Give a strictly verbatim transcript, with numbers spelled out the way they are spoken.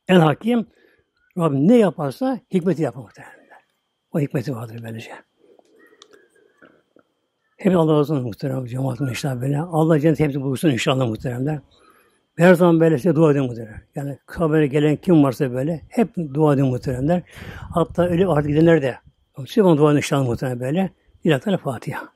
En hakim Rabbim ne yaparsa hikmeti yapar muhtemelen. O hikmeti vardır böylece. Hep Allah razı olsun muhterem cemaatim inşallah böyle. Allah cennet hepsi bulsun inşallah muhteremler. Her zaman böyle size dua edin muhterem. Yani kabere gelen kim varsa böyle hep dua edin muhteremler. Hatta öyle artık gidenler de size bana dua edin inşallah muhterem böyle. İlahi Teala Fatiha.